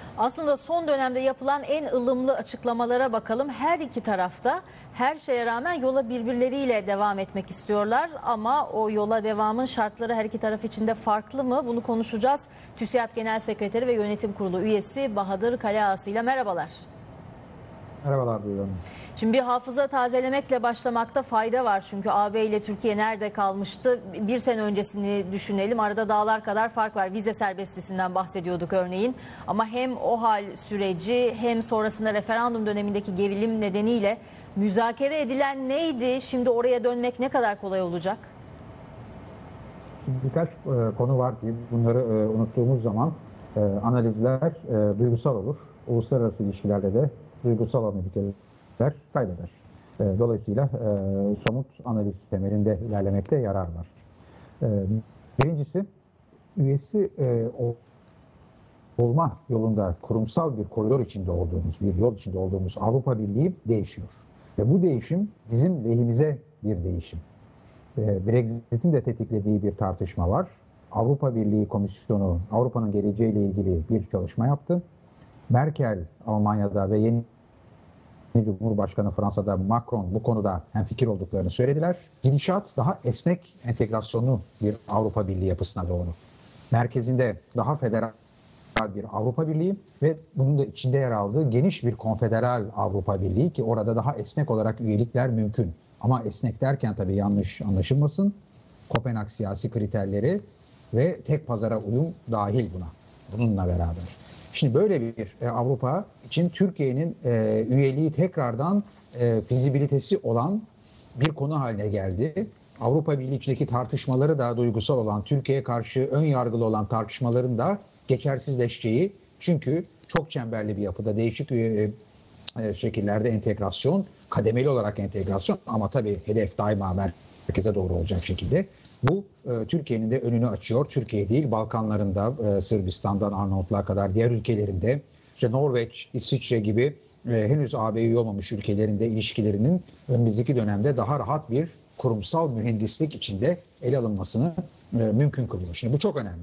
Aslında son dönemde yapılan en ılımlı açıklamalara bakalım. Her iki tarafta her şeye rağmen yola birbirleriyle devam etmek istiyorlar. Ama o yola devamın şartları her iki taraf için de farklı mı? Bunu konuşacağız. TÜSİAD Genel Sekreteri ve Yönetim Kurulu üyesi Bahadır Kaleağası ile merhabalar. Merhabalar Duygu Hanım. Şimdi bir hafıza tazelemekle başlamakta fayda var. Çünkü AB ile Türkiye nerede kalmıştı? Bir sene öncesini düşünelim. Arada dağlar kadar fark var. Vize serbestisinden bahsediyorduk örneğin. Ama hem o hal süreci hem sonrasında referandum dönemindeki gerilim nedeniyle müzakere edilen neydi? Şimdi oraya dönmek ne kadar kolay olacak? Birkaç konu var ki bunları unuttuğumuz zaman analizler duygusal olur. Uluslararası ilişkilerde de duygusal olan ülkeler kaybeder. Dolayısıyla somut analiz temelinde ilerlemekte yarar var. Birincisi, üyesi olma yolunda kurumsal bir koridor içinde olduğumuz, bir yol içinde olduğumuz Avrupa Birliği değişiyor. Ve bu değişim bizim lehimize bir değişim. Brexit'in de tetiklediği bir tartışma var. Avrupa Birliği Komisyonu Avrupa'nın geleceğiyle ilgili bir çalışma yaptı. Merkel Almanya'da ve yeni Cumhurbaşkanı Fransa'da Macron bu konuda hemfikir olduklarını söylediler. Gidişat daha esnek entegrasyonlu bir Avrupa Birliği yapısına doğru. Merkezinde daha federal bir Avrupa Birliği ve bunun da içinde yer aldığı geniş bir konfederal Avrupa Birliği ki orada daha esnek olarak üyelikler mümkün. Ama esnek derken tabii yanlış anlaşılmasın. Kopenhag siyasi kriterleri ve tek pazara uyum dahil buna. Bununla beraber. Şimdi böyle bir Avrupa için Türkiye'nin üyeliği tekrardan fizibilitesi olan bir konu haline geldi. Avrupa Birliği içindeki tartışmaları da duygusal olan, Türkiye'ye karşı ön yargılı olan tartışmaların da geçersizleşeceği. Çünkü çok çemberli bir yapıda değişik şekillerde entegrasyon, kademeli olarak entegrasyon ama tabii hedef daima merkeze doğru olacak şekilde. Bu Türkiye'nin de önünü açıyor. Türkiye değil, Balkanlarında, Sırbistan'dan Arnavutluğa kadar diğer ülkelerinde, işte Norveç, İsviçre gibi henüz AB üye olmamış ülkelerinde ilişkilerinin önümüzdeki dönemde daha rahat bir kurumsal mühendislik içinde ele alınmasını mümkün kılıyor. Şimdi bu çok önemli.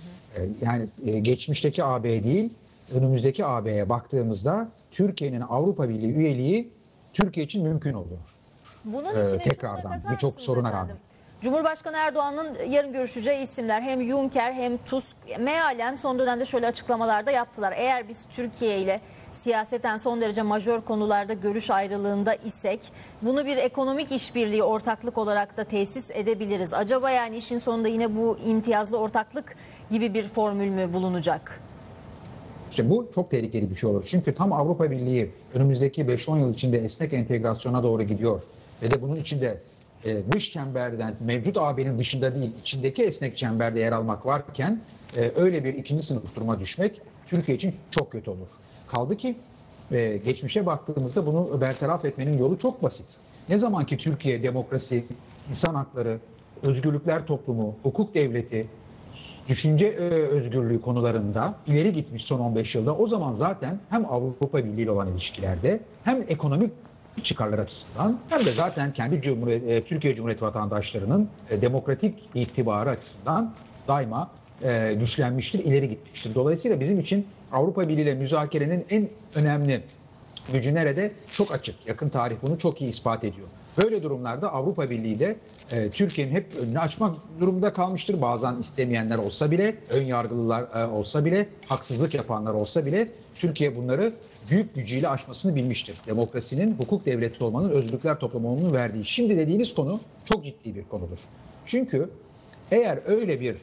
Yani geçmişteki AB değil, önümüzdeki AB'ye baktığımızda Türkiye'nin Avrupa Birliği üyeliği Türkiye için mümkün oluyor. Bunun için tekrardan birçok soruna rağmen. Cumhurbaşkanı Erdoğan'ın yarın görüşeceği isimler hem Juncker hem Tusk mealen son dönemde şöyle açıklamalarda yaptılar. Eğer biz Türkiye ile siyaseten son derece majör konularda görüş ayrılığında isek bunu bir ekonomik işbirliği ortaklık olarak da tesis edebiliriz. Acaba yani işin sonunda yine bu imtiyazlı ortaklık gibi bir formül mü bulunacak? İşte bu çok tehlikeli bir şey olur. Çünkü tam Avrupa Birliği önümüzdeki 5-10 yıl içinde esnek entegrasyona doğru gidiyor. Ve de bunun içinde dış çemberden, mevcut AB'nin dışında değil, içindeki esnek çemberde yer almak varken öyle bir ikinci sınıf duruma düşmek Türkiye için çok kötü olur. Kaldı ki geçmişe baktığımızda bunu bertaraf etmenin yolu çok basit. Ne zaman ki Türkiye demokrasi, insan hakları, özgürlükler toplumu, hukuk devleti, düşünce özgürlüğü konularında ileri gitmiş son 15 yılda, o zaman zaten hem Avrupa Birliği ile olan ilişkilerde hem ekonomik çıkarlar açısından hem de zaten kendi Türkiye Cumhuriyeti vatandaşlarının demokratik itibarı açısından daima güçlenmiştir, ileri gitmiştir. Dolayısıyla bizim için Avrupa Birliği ile müzakerenin en önemli gücü nerede? Çok açık. Yakın tarih bunu çok iyi ispat ediyor. Böyle durumlarda Avrupa Birliği de Türkiye'nin hep önünü açmak durumunda kalmıştır. Bazen istemeyenler olsa bile, ön yargılılar olsa bile, haksızlık yapanlar olsa bile Türkiye bunları büyük gücüyle aşmasını bilmiştir. Demokrasinin, hukuk devleti olmanın, özgürlükler toplumu olmanın verdiği. Şimdi dediğiniz konu çok ciddi bir konudur. Çünkü eğer öyle bir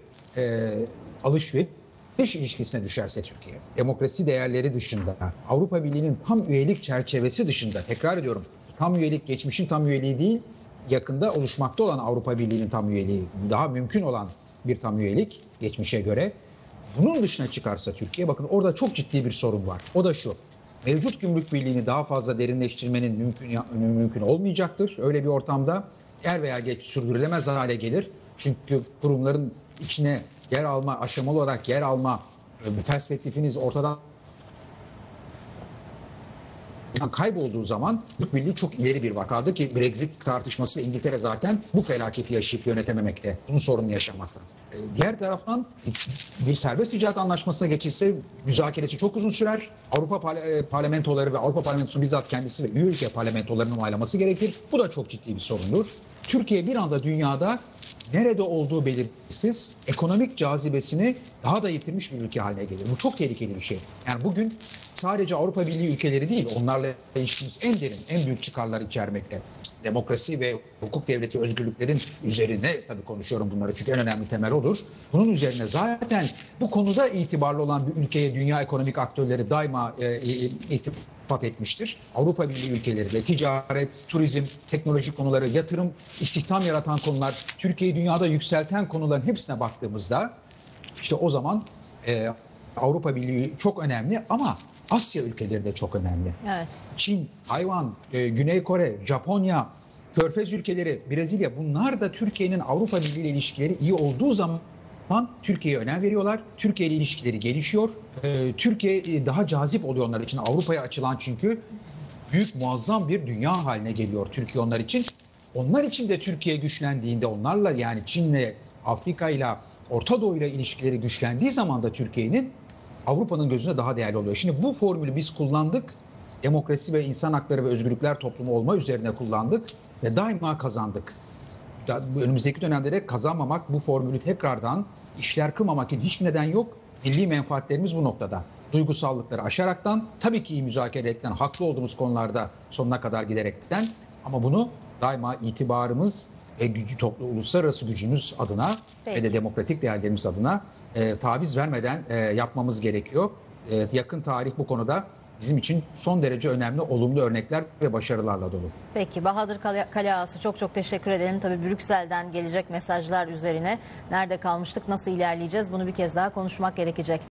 alışveriş ilişkisine düşerse Türkiye, demokrasi değerleri dışında, Avrupa Birliği'nin tam üyelik çerçevesi dışında, tekrar ediyorum, tam üyelik geçmişin tam üyeliği değil, yakında oluşmakta olan Avrupa Birliği'nin tam üyeliği, daha mümkün olan bir tam üyelik geçmişe göre, bunun dışına çıkarsa Türkiye, bakın orada çok ciddi bir sorun var. O da şu: mevcut gümrük birliğini daha fazla derinleştirmenin mümkün olmayacaktır. Öyle bir ortamda er veya geç sürdürülemez hale gelir. Çünkü kurumların içine yer alma, aşamalı olarak yer alma perspektifiniz ortadan kaybolduğu zaman Türk Birliği çok ileri bir vakadı ki Brexit tartışması İngiltere zaten bu felaketi yaşayıp yönetememekte. Bunun sorununu yaşamakta. Diğer taraftan bir serbest ticaret anlaşmasına geçilse müzakeresi çok uzun sürer. Avrupa parlamentoları ve Avrupa Parlamentosu bizzat kendisi ve üye ülke parlamentolarının onaylaması gerekir. Bu da çok ciddi bir sorundur. Türkiye bir anda dünyada nerede olduğu belirsiz, ekonomik cazibesini daha da yitirmiş bir ülke haline gelir. Bu çok tehlikeli bir şey. Yani bugün sadece Avrupa Birliği ülkeleri değil, onlarla ilişkimiz en derin, en büyük çıkarlar içermekte. Demokrasi ve hukuk devleti özgürlüklerin üzerine, tabii konuşuyorum bunları çünkü en önemli temel odur. Bunun üzerine zaten bu konuda itibarlı olan bir ülkeye dünya ekonomik aktörleri daima iltifat etmiştir. Avrupa Birliği ülkeleriyle ticaret, turizm, teknoloji konuları, yatırım, istihdam yaratan konular, Türkiye'yi dünyada yükselten konuların hepsine baktığımızda işte o zaman Avrupa Birliği çok önemli ama Asya ülkeleri de çok önemli. Evet. Çin, Tayvan, Güney Kore, Japonya, Körfez ülkeleri, Brezilya, bunlar da Türkiye'nin Avrupa Birliği ile ilişkileri iyi olduğu zaman Türkiye'ye önem veriyorlar. Türkiye ile ilişkileri gelişiyor. Türkiye daha cazip oluyor onlar için. Avrupa'ya açılan çünkü büyük muazzam bir dünya haline geliyor Türkiye onlar için. Onlar için de Türkiye güçlendiğinde onlarla yani Çin'le, Afrika'yla, Orta Doğu'yla ilişkileri güçlendiği zaman da Türkiye'nin Avrupa'nın gözünde daha değerli oluyor. Şimdi bu formülü biz kullandık. Demokrasi ve insan hakları ve özgürlükler toplumu olma üzerine kullandık ve daima kazandık. Önümüzdeki dönemde de kazanmamak, bu formülü tekrardan işler kılmamak için hiçbir neden yok. Milli menfaatlerimiz bu noktada. Duygusallıkları aşaraktan, tabii ki iyi müzakere ederekten, haklı olduğumuz konularda sonuna kadar giderekten ama bunu daima itibarımız ve uluslararası gücümüz adına ve de demokratik değerlerimiz adına taviz vermeden yapmamız gerekiyor. Yakın tarih bu konuda bizim için son derece önemli, olumlu örnekler ve başarılarla dolu. Peki Bahadır Kaleağası çok teşekkür edelim. Tabii Brüksel'den gelecek mesajlar üzerine nerede kalmıştık, nasıl ilerleyeceğiz bunu bir kez daha konuşmak gerekecek.